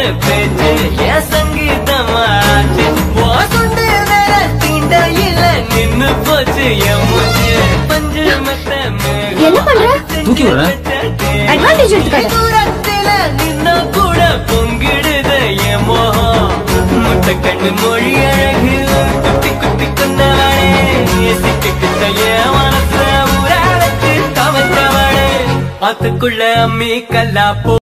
பேச்சு என் சங்கீதமாச்சு போசுண்டு வேற தீண்ட இல்ல நின்னு போச்சு என் மூச்சு பஞ்சு மத்த என்ன பண்ற? தூக்கி விடுற? அட்வான்டேஜ் எடுத்துக்காத. தூரத்தில நின்னா கூட பொங்கிடுத என் மோகம் முட்டை கண்ணு மொழி அழகு குத்தி குத்தி கொண்டவனே சிக்கிக்கிட்ட என் மனச ஊராளுக்கு கவச்சவனே ஆத்துக்குள்ள அம்மி கல்லா போ